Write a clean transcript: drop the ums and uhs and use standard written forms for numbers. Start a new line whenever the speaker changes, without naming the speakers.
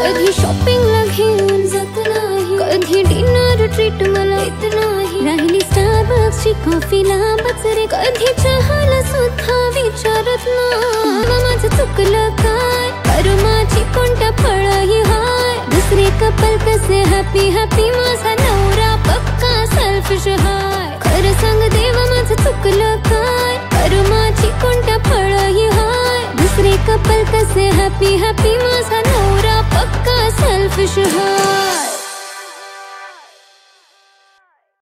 कधी शॉपिंगला घेऊन जात नाही, कधी डिनर ट्रीट मला येत नाही, राहिली स्टारबक्सची कॉफीला बचरे, कधी चहाला सुद्धा विचारत नाही. माझं चुकलं काय, कर्माची कोणत्या फळही हाय, दुसरे कपल कसे हॅपी हॅपी, माझा नवरा पक्का सेल्फिश हाय. खरं सांग देवा माझं चुकलं काय, कर्माची कोणत्या फळही हाय, दुसरे कपल कसे हॅपी हॅपी, माझा नवरा पक्का सेल्फिश हाय.